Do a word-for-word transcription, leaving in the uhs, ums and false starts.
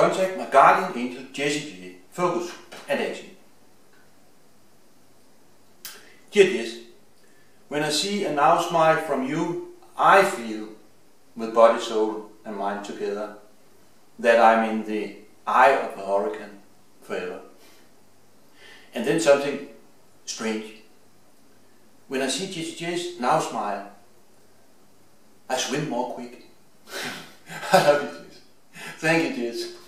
contact my guardian angel Jessie J, focus and action. Dear Jess, when I see a now smile from you, I feel, with body, soul and mind together, that I'm in the eye of a hurricane forever. And then something strange. When I see Jessie J's now smile, I swim more quick. I love you, Jess. Thank you, Jess.